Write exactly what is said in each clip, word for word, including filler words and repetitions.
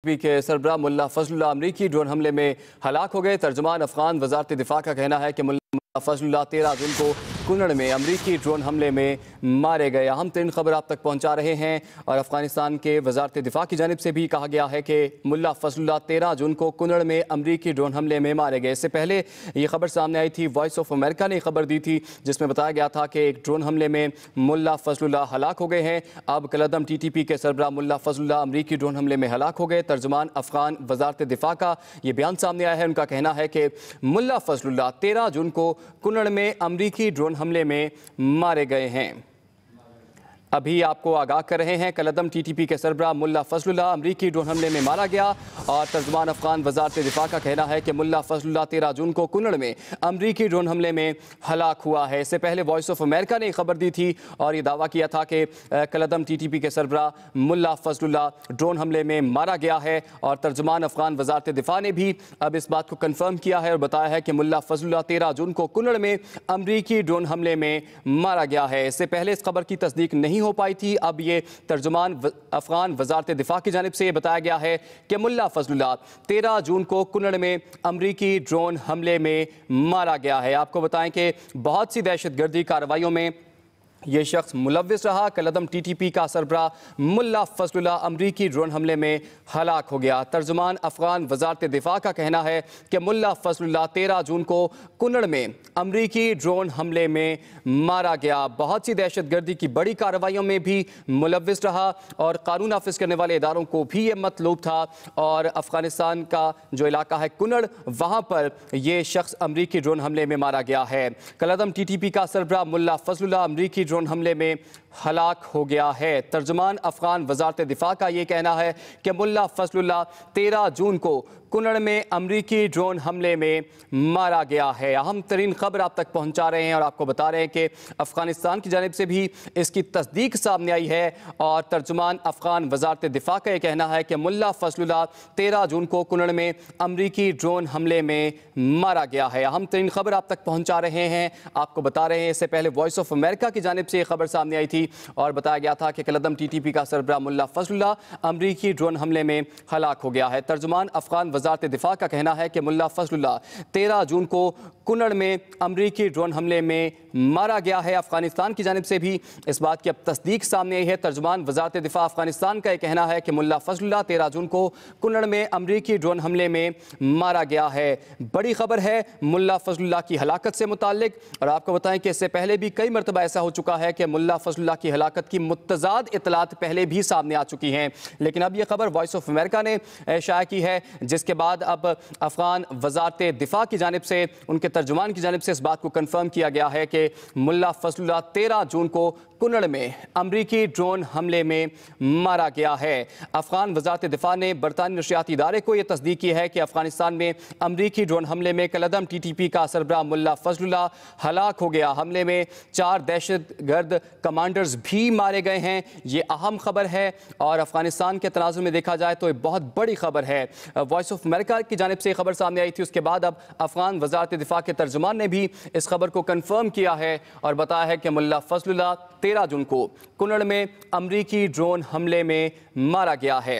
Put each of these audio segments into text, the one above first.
P के सरबराह मुल्ला फजलुल्लाह अमरीकी drone हमले में हलाक हो गए। तर्जुमान अफगान वजारत दिफा का कहना है कि मुल्ला फजलुल्लाह तेरह जून को कुनड़ में अमरीकी ड्रोन हमले में मारे गए। अहम तरीन खबर आप तक पहुंचा रहे हैं और अफगानिस्तान के वजारत दिफा की जानिब से भी कहा गया है कि मुल्ला फजलुल्लाह तेरह जून को कुनड़ में अमरीकी ड्रोन हमले में मारे गए। इससे पहले ये खबर सामने आई थी, वॉइस ऑफ अमेरिका ने खबर दी थी जिसमें बताया गया था कि एक ड्रोन हमले में मुल्ला फजलुल्लाह हलाक हो गए हैं। अब कलदम टी टी पी के सरबराह मुल्ला फजलुल्लाह अमरीकी ड्रोन हमले में हलाक हो गए। तर्जुमान अफगान वजारत दिफा का ये बयान सामने आया है। उनका कहना है कि मुल्ला फजलुल्लाह तेरह जून को कुनड़ में अमरीकी ड्रोन हमले में मारे गए हैं। अभी आपको आगाह कर रहे हैं, कलदम टी टी पी के सरबराह मुल्ला फजलुल्लाह अमरीकी ड्रोन हमले में मारा गया और तर्जुमान अफगान वजारत दिफा का कहना है कि मुल्ला फजलुल्लाह तेरह जून को कुनड़ में अमरीकी ड्रोन हमले में हलाक हुआ है। इससे पहले वॉइस ऑफ अमेरिका ने खबर दी थी और ये दावा किया था कि कलदम टी टी पी के सरबराह मुल्ला फजलुल्लाह ड्रोन हमले में मारा गया है और तर्जुमान अफगान वजारत दिफा ने भी अब इस बात को कन्फर्म किया है और बताया है कि मुल्ला फजलुल्लाह तेरह जून को कुनड़ में अमरीकी ड्रोन हमले में मारा गया है। इससे पहले इस खबर की तस्दीक नहीं हो पाई थी। अब ये तर्जुमान अफगान वजारत दिफा की जानिब से ये बताया गया है कि मुल्ला फजलुल्लाह तेरह जून को कुनड़ में अमरीकी ड्रोन हमले में मारा गया है। आपको बताएं कि बहुत सी दहशतगर्दी कार्रवाइयों में ये शख्स मुलव्विस रहा। कलदम टी टी पी का सरबराह मुल्ला फजलुल्लाह अमरीकी ड्रोन हमले में हलाक हो गया। तर्जुमान अफगान वजारत दिफा का कहना है कि मुल्ला फजलुल्लाह तेरह जून को कुनड़ में अमरीकी ड्रोन हमले में मारा गया। बहुत सी दहशतगर्दी की बड़ी कार्रवाइयों में भी मुलव्विस रहा और कानून नाफिज करने वाले इदारों को भी ये मतलूब था और अफगानिस्तान का जो इलाका है कुनड़, वहाँ पर यह शख्स अमरीकी ड्रोन हमले में मारा गया है। कलदम टी टी पी का सरबराह मुल्ला फजलुल्लाह अमरीकी ड्रोन हमले में हलाक हो गया है। तर्जुमान अफगान वजारत दिफा का ये कहना है कि मुल्ला फजलुल्लाह तेरह जून को कुनड़ में अमरीकी ड्रोन हमले में मारा गया है। अहम तरीन खबर आप तक पहुंचा रहे हैं और आपको बता रहे हैं कि अफगानिस्तान की जानिब से भी इसकी तस्दीक सामने आई है और तर्जुमान अफगान वजारत दिफा का ये कहना है कि मुल्ला फजलुल्लाह तेरह जून को कुनड़ में अमरीकी ड्रोन हमले में मारा गया है। अहम तरीन खबर आप तक पहुंचा रहे हैं, आपको बता रहे हैं। इससे पहले वॉइस ऑफ अमेरिका की जानिब से ये खबर सामने आई थी और बताया गया था कि कलदम टी टी पी का सरबराह मुल्ला फजलुल्लाह अमरीकी ड्रोन हमले में हलाक हो गया है। तर्जुमान अफगान वजारत दिफा का कहना है कि मुल्ला फजलुल्लाह तेरह जून को कुनड़ में अमरीकी ड्रोन हमले में मारा गया है। अफगानिस्तान की जानिब से भी इस बात की अब तस्दीक सामने आई है। तर्जुमान वजारत दिफा अफगानिस्तान का यह कहना है कि मुल्ला फजलुल्लाह तेरह जून को कुनड़ में अमरीकी ड्रोन हमले में मारा गया है। बड़ी खबर है मुल्ला फजलुल्लाह की हलाकत से मुताल्लिक और आपको बताएं कि इससे पहले भी कई मरतबा ऐसा हो चुका है कि मुल्ला फजलुल्लाह की हलाकत की मुतज़ाद इतलात पहले भी सामने आ चुकी हैं, लेकिन अब यह खबर वॉइस ऑफ अमेरिका ने शाया की है, जिसके बाद अब अफगान वजारत दिफा की जानिब से, उनके तर्जुमान की जानिब से इस बात को कन्फर्म किया गया है कि मुल्ला फजलुल्लाह तेरह जून को कुनड़ में अमरीकी ड्रोन हमले में मारा गया है। अफगान वजारत दिफा ने बरतानी नशरियाती इदारे को यह तस्दीक की है कि अफगानिस्तान में अमरीकी ड्रोन हमले में कलदम टी टी पी का सरबराह मुल्ला फजलुल्लाह हलाक हो गया। हमले में चार दहशत गर्द कमांडर्स भी मारे गए हैं। ये अहम खबर है और अफगानिस्तान के तनाजुर में देखा जाए तो ये बहुत बड़ी खबर है। वॉइस ऑफ अमेरिका की जानिब से खबर सामने आई थी, उसके बाद अब अफगान वजारत दिफा के तर्जुमान ने भी इस खबर को कन्फर्म किया है और बताया है कि मुल्ला फजलुल्लाह तेरह जून को कुनड़ में अमरीकी ड्रोन हमले में मारा गया है।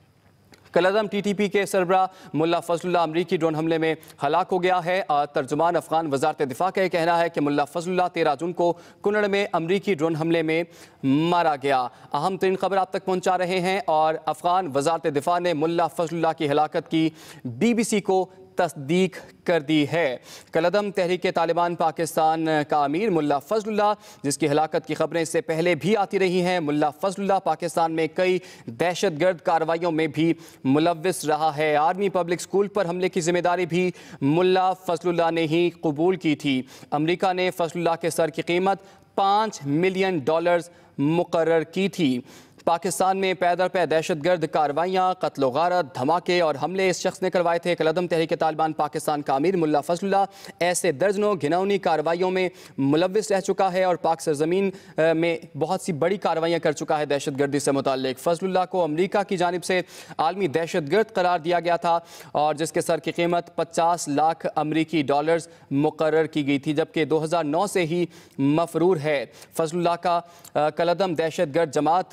कलदम टी टी पी के सरबराह मुल्ला फजलुल्लाह अमरीकी ड्रोन हमले में हलाक हो गया है और तर्जुमान अफगान वजारत दिफा का यह कहना है कि मुल्ला फजलुल्लाह तेरह जून को कुनड़ में अमरीकी ड्रोन हमले में मारा गया। अहम तरीन खबर आप तक पहुंचा रहे हैं और अफगान वजारत दिफा ने मुल्ला फजलुल्लाह की हलाकत की बी बी सी को तस्दीक कर दी है। कलदम तहरीक तालिबान पाकिस्तान का अमीर मुल्ला फजलुल्लाह, जिसकी हलाकत की खबरें इससे पहले भी आती रही हैं। मुल्ला फजलुल्लाह पाकिस्तान में कई दहशतगर्द कार्रवाइयों में भी मुलव्विस रहा है। आर्मी पब्लिक स्कूल पर हमले की जिम्मेदारी भी मुल्ला फजलुल्लाह ने ही कबूल की थी। अमरीका ने फजलुल्लाह के सर की कीमत पाँच मिलियन डॉलर्स मुकर्रर की थी। पाकिस्तान में पैदर पै दहशतगर्द कार्रवाइयाँ, कत्ल गारत, धमाके और हमले इस शख्स ने करवाए थे। कलदम तहरीक तालिबान पाकिस्तान का अमीर मुल्ला फजलुल्लाह ऐसे दर्जनों घिनौनी कार्रवाइयों में मुलव्विस रह चुका है और पाक सरजमीन में बहुत सी बड़ी कार्रवाइयाँ कर चुका है दहशतगर्दी से मुताल्लिक। फजलुल्लाह को अमरीका की जानिब से आलमी दहशतगर्द करार दिया गया था और जिसके सर की कीमत पचास लाख अमरीकी डॉलर्स मुकर्रर की गई थी, जबकि दो हज़ार नौ से ही मफरूर है। फजलुल्लाह का कलदम दहशतगर्द जमात का अमीर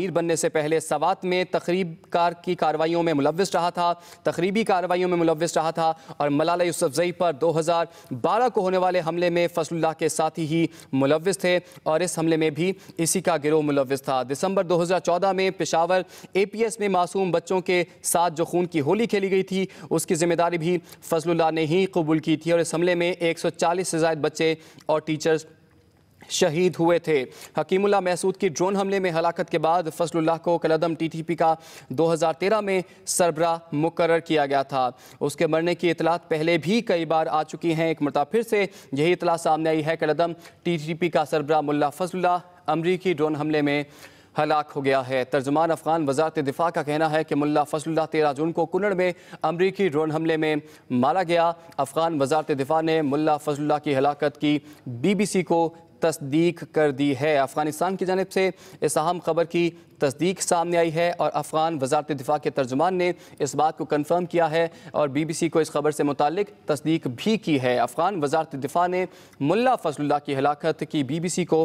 امیر بننے سے پہلے سوات میں تقریب کار کی کارروائیوں میں ملوث رہا تھا تقریبی کارروائیوں میں ملوث رہا تھا اور ملالہ یوسفزئی پر دو ہزار بارہ کو ہونے والے حملے میں فضل اللہ کے ساتھی ہی ملوث تھے اور اس حملے میں بھی اسی کا گروہ ملوث تھا۔ دسمبر دو ہزار چودہ میں پشاور اے پی ایس میں معصوم بچوں کے ساتھ جو خون کی ہولی کھیلی گئی تھی اس کی ذمہ داری بھی فضل اللہ نے ہی قبول کی تھی اور اس حملے میں ایک سو چالیس سے زائد بچے اور ٹیچرز شہید ہوئے تھے۔ حکیم اللہ محسود کی ڈرون حملے میں ہلاکت کے بعد فضل اللہ کو کالعدم ٹی ٹی پی کا دو ہزار تیرہ میں سربراہ مقرر کیا گیا تھا۔ اس کے مرنے کی اطلاعات پہلے بھی کئی بار آ چکی ہیں، ایک مرتبہ پھر سے یہی اطلاع سامنے آئی ہے۔ کالعدم ٹی ٹی پی کا سربراہ ملا فضل اللہ امریکی ڈرون حملے میں ہلاک ہو گیا ہے۔ ترجمان افغان وزارت دفاع کا کہنا ہے کہ ملا فضل اللہ تیرہ جون کو کنڑ میں امریکی ڈرون حملے میں مارا گیا۔ افغان وزارت دفاع نے ملا فضل اللہ کی ہلاکت کی بی بی سی کو تصدیق کر دی ہے۔ افغانستان کی جانب سے اس اہم خبر کی تصدیق سامنے آئی ہے اور افغان وزارت دفاع کے ترجمان نے اس بات کو کنفرم کیا ہے اور بی بی سی کو اس خبر سے متعلق تصدیق بھی کی ہے۔ افغان وزارت دفاع نے ملا فضل اللہ کی ہلاکت کی بی بی سی کو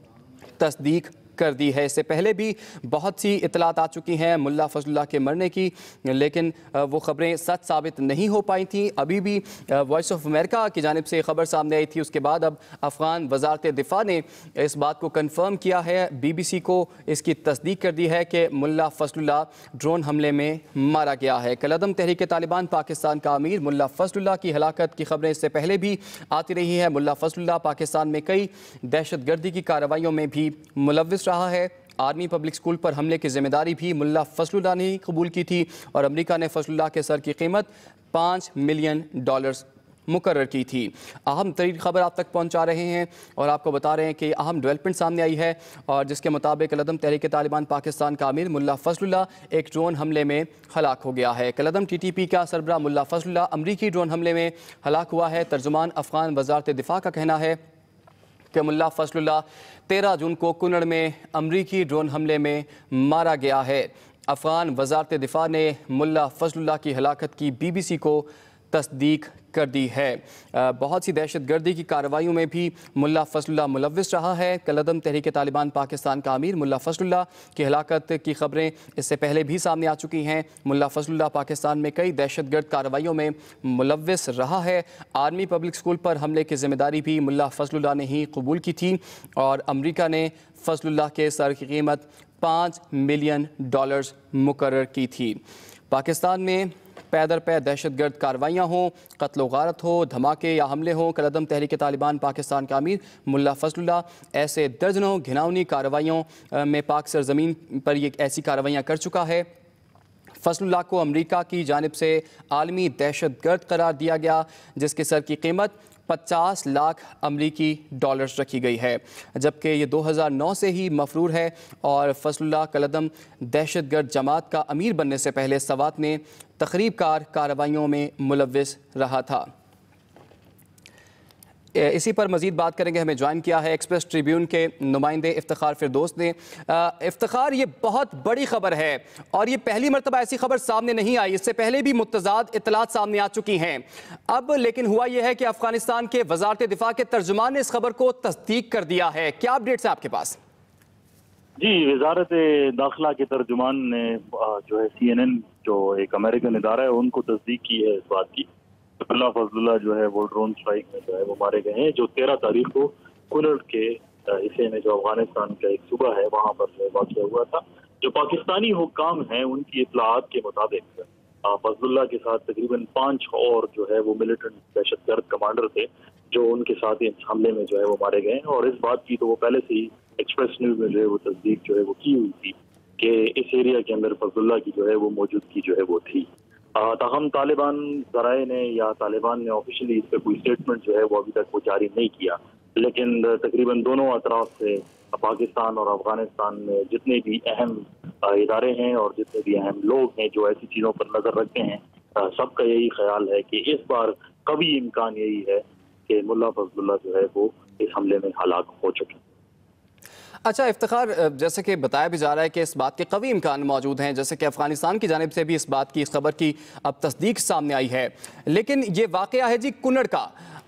تصدیق کر دی ہے۔ اس سے پہلے بھی بہت سی اطلاعات آ چکی ہیں ملا فضل اللہ کے مرنے کی، لیکن وہ خبریں سچ ثابت نہیں ہو پائی تھیں۔ ابھی بھی وائس آف امریکہ کی جانب سے خبر سامنے آئی تھی، اس کے بعد اب افغان وزارت دفاع نے اس بات کو کنفرم کیا ہے، بی بی سی کو اس کی تصدیق کر دی ہے کہ ملا فضل اللہ ڈرون حملے میں مارا گیا ہے۔ کالعدم تحریک طالبان پاکستان کا امیر ملا فضل اللہ کی ہلاکت کی خبریں اس سے پہلے بھی آتی رہی ہیں۔ ملا فضل اللہ پاکستان میں کئی دہشت گردی کی کارروائیوں میں بھی ملوث رہا ہے۔ آرمی پبلک اسکول پر حملے کی ذمہ داری بھی ملا فضل اللہ نے قبول کی تھی اور امریکہ نے فضل اللہ کے سر کی قیمت پانچ ملین ڈالرز مقرر کی تھی۔ اہم ترین خبر آپ تک پہنچا رہے ہیں اور آپ کو بتا رہے ہیں کہ اہم ڈیولپمنٹ سامنے آئی ہے اور جس کے مطابق کالعدم تحریک طالبان پاکستان کا امیر ملا فضل اللہ ایک ڈرون حملے میں ہلاک ہو گیا ہے۔ کالعدم ٹی ٹی پی کا سربراہ ملا فضل اللہ امریکی ڈرون حملے میں ہلاک ہوا ہے۔ ترجمان افغان وزارت دفاع کا کہنا ہے کہ ملا فضل اللہ تیرہ جون کو کنڑ میں امریکی ڈرون حملے میں مارا گیا ہے۔ افغان وزارت دفاع نے ملا فضل اللہ کی ہلاکت کی بی بی سی کو تصدیق کر دی ہے۔ بہت سی دہشت گردی کی کارروائیوں میں بھی ملا فضل اللہ ملوث رہا ہے۔ کالعدم تحریک طالبان پاکستان کا امیر ملا فضل اللہ کی ہلاکت کی خبریں اس سے پہلے بھی سامنے آ چکی ہیں۔ ملا فضل اللہ پاکستان میں کئی دہشت گرد کارروائیوں میں ملوث رہا ہے۔ آرمی پبلک اسکول پر حملے کی ذمہ داری بھی ملا فضل اللہ نے ہی قبول کی تھی اور امریکہ نے فضل اللہ کے سر کی قیمت پانچ ملین ڈالرز مقرر کی تھی۔ پاکستان میں پے در پے دہشت گرد کارروائیاں ہوں، قتل و غارت ہو، دھماکے یا حملے ہوں، کالعدم تحریک طالبان پاکستان کا امیر ملا فضل اللہ ایسے درجنوں گھناؤنی کارروائیوں میں پاک سرزمین پر یہ ایسی کارروائیاں کر چکا ہے۔ فضل اللہ کو امریکہ کی جانب سے عالمی دہشت گرد قرار دیا گیا جس کے سر کی قیمت پچاس لاکھ امریکی ڈالرز رکھی گئی ہے، جبکہ یہ دو ہزار نو سے ہی مفرور ہے اور فضل اللہ کالعدم دہشت گرد جماعت کا امیر بننے سے پہلے سوات میں تخریب کار کارروائیوں میں ملوث رہا تھا۔ اسی پر مزید بات کریں گے، ہمیں جوائن کیا ہے ایکسپریس ٹریبیون کے نمائندے افتخار فردوس نے۔ افتخار، یہ بہت بڑی خبر ہے اور یہ پہلی مرتبہ ایسی خبر سامنے نہیں آئی، اس سے پہلے بھی متضاد اطلاعات سامنے آ چکی ہیں۔ اب لیکن ہوا یہ ہے کہ افغانستان کے وزارت دفاع کے ترجمان نے اس خبر کو تصدیق کر دیا ہے، کیا اپڈیٹس ہیں آپ کے پاس؟ جی، وزارت داخلہ کے ترجمان نے جو ہے سی این این جو ایک امریکن ادارہ ہے ان کو تصدیق کی ہے اس بات کی ملا فضل اللہ جو ہے وہ ڈرون سٹرائک میں جو ہے وہ مارے گئے ہیں، جو تیرہ تاریخ کو کنڑ کے حصے میں جو افغانستان کا ایک صوبہ ہے وہاں پر جو ہے واقع ہوا تھا۔ جو پاکستانی حکام ہیں ان کی اطلاعات کے مطابق فضل اللہ کے ساتھ تقریباً پانچ اور جو ہے وہ ملیٹنٹ دہشت گرد کمانڈر تھے جو ان کے ساتھ اس حملے میں جو ہے وہ مارے گئے ہیں، اور اس بات کی تو وہ پہلے سے ہی ایکسپریس نیوز میں جو ہے وہ تصدیق جو ہے وہ کی ہوئی تھی کہ اس ایریا کے اندر فضل اللہ کی جو ہے وہ موجودگی جو ہے وہ تھی۔ تاہم طالبان ذرائع نے یا طالبان نے آفیشلی اس پہ کوئی اسٹیٹمنٹ جو ہے وہ ابھی تک وہ جاری نہیں کیا، لیکن تقریباً دونوں اطراف سے پاکستان اور افغانستان میں جتنے بھی اہم ادارے ہیں اور جتنے بھی اہم لوگ ہیں جو ایسی چیزوں پر نظر رکھتے ہیں، سب کا یہی خیال ہے کہ اس بار قوی امکان یہی ہے کہ ملا فضل اللہ جو ہے وہ اس حملے میں ہلاک ہو چکے۔ اچھا افتخار، جیسے کہ بتایا بھی جا رہا ہے کہ اس بات کے قوی امکان موجود ہیں، جیسے کہ افغانستان کی جانب سے بھی اس بات کی اس خبر کی اب تصدیق سامنے آئی ہے، لیکن یہ واقعہ ہے جی کنڑ کا،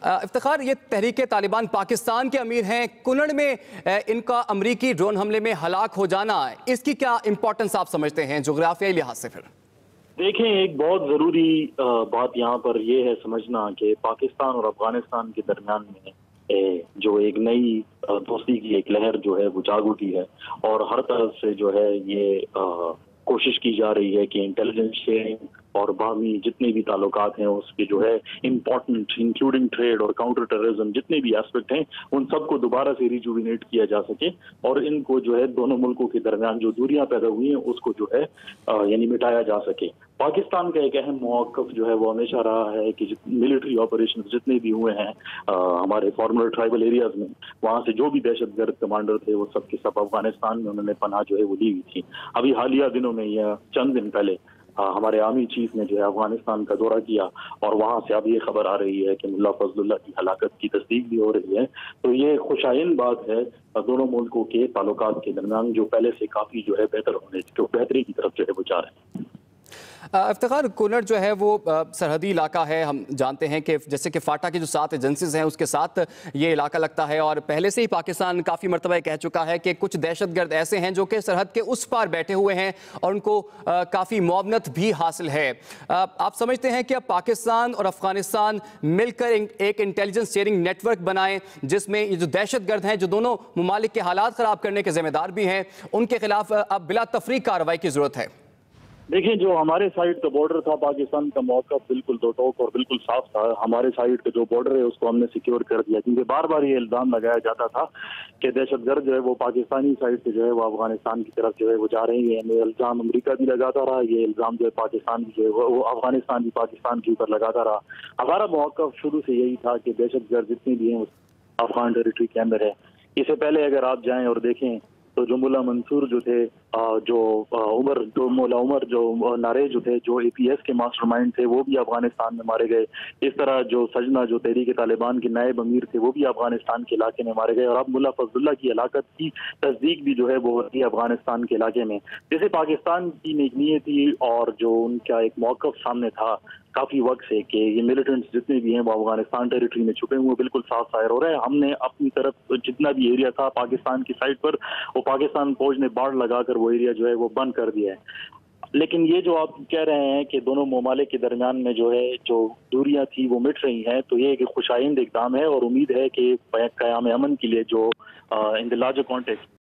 इफ्तिखार, ये तहरीक तालिबान पाकिस्तान के अमीर हैं, कुनड़ में इनका अमरीकी ड्रोन हमले में हलाक हो जाना, इसकी क्या इंपॉर्टेंस आप समझते हैं जोग्राफियाई लिहाज से? फिर देखें, एक बहुत ज़रूरी बात यहाँ पर यह है समझना कि पाकिस्तान और अफगानिस्तान के दरमियान में जो एक नई दोस्ती की एक लहर जो है वो जाग उठी है, और हर तरफ से जो है ये कोशिश की जा रही है कि इंटेलिजेंस शेयरिंग और बाहमी जितने भी ताल्लुकात हैं उसके जो है इम्पोर्टेंट इंक्लूडिंग ट्रेड और काउंटर टेररिज्म जितने भी एस्पेक्ट हैं उन सबको दोबारा से रिजुविनेट किया जा सके, और इनको जो है दोनों मुल्कों के दरमियान जो दूरियां पैदा हुई हैं उसको जो है यानी मिटाया जा सके। पाकिस्तान का एक अहम मौक़िफ़ जो है वो हमेशा रहा है कि मिलिट्री ऑपरेशन जितने भी हुए हैं आ, हमारे फॉर्मर ट्राइबल एरियाज में, वहाँ से जो भी दहशतगर्द कमांडर थे वो सब के सब अफगानिस्तान में उन्होंने पनाह जो है वो ली हुई थी। अभी हालिया दिनों में या चंद दिन पहले आ, हमारे आर्मी चीफ ने जो है अफगानिस्तान का दौरा किया, और वहाँ से अब ये खबर आ रही है कि मुल्ला फजलुल्लाह की हलाकत की तस्दीक भी हो रही है। तो ये खुशाइन बात है दोनों मुल्कों के ताल्लुकात के दरमियान, जो पहले से काफ़ी जो है बेहतर होने जो बेहतरी की तरफ जो है वो जा रहे हैं। इफ्तिखार, कुनड़ जो है वो सरहदी इलाका है, हम जानते हैं कि जैसे कि फाटा की जो सात एजेंसीज हैं उसके साथ ये इलाका लगता है, और पहले से ही पाकिस्तान काफ़ी मरतबा कह चुका है कि कुछ दहशतगर्द ऐसे हैं जो कि सरहद के उस पार बैठे हुए हैं और उनको काफ़ी मुआवनत भी हासिल है। आप समझते हैं कि अब पाकिस्तान और अफगानिस्तान मिलकर एक इंटेलिजेंस शेयरिंग नेटवर्क बनाएं जिसमें ये जो दहशतगर्द हैं, जो दोनों ममालिक के हालात ख़राब करने के जिम्मेदार भी हैं, उनके खिलाफ अब बिला तफरीक कार्रवाई की ज़रूरत है? देखिए, जो हमारे साइड का बॉर्डर था पाकिस्तान का मौका बिल्कुल दो टोक और बिल्कुल साफ था। हमारे साइड का जो बॉर्डर है उसको हमने सिक्योर कर दिया, क्योंकि बार बार ये इल्जाम लगाया जाता था कि दहशतगर्द जो है वो पाकिस्तानी साइड से जो है वो अफगानिस्तान की तरफ जो है वो जा रही है। ये इल्जाम अमेरिका भी लगाता रहा, ये इल्जाम जो है पाकिस्तान जो है वो अफगानिस्तान भी पाकिस्तान के ऊपर लगाता रहा। हमारा मौका शुरू से यही था कि दहशतगर्द जितने भी हैं अफगान टेरिटरी के अंदर है। इससे पहले अगर आप जाएं और देखें तो जो मुल्ला मंसूर जो थे, जो उमर जो मुल्ला उमर जो नारे जो थे, जो एपीएस के मास्टरमाइंड थे, वो भी अफगानिस्तान में मारे गए। इस तरह जो सजना जो तहरीक तालिबान के नायब अमीर थे वो भी अफगानिस्तान के इलाके में मारे गए, और अब मुल्ला फजलुल्लाह की हलाकत की तस्दीक भी जो है वो होती है अफगानिस्तान के इलाके में। जैसे पाकिस्तान की नेक नीयत थी और जो उनका एक मौक़िफ़ सामने था काफ़ी वक्त से कि ये मिलिटेंट्स जितने भी हैं वो अफगानिस्तान टेरिटरी में छुपे हुए बिल्कुल साफ जाहिर हो रहा है। हमने अपनी तरफ जितना भी एरिया था पाकिस्तान की साइड पर, वो पाकिस्तान फौज ने बाढ़ लगाकर वो एरिया जो है वो बंद कर दिया है। लेकिन ये जो आप कह रहे हैं कि दोनों ममालिक के दरमियान में जो है जो दूरियां थी वो मिट रही हैं, तो ये एक खुशाइंद इक़दाम है, और उम्मीद है कि क़याम अमन के लिए जो इन द लार्जर कॉन्टेक्स्ट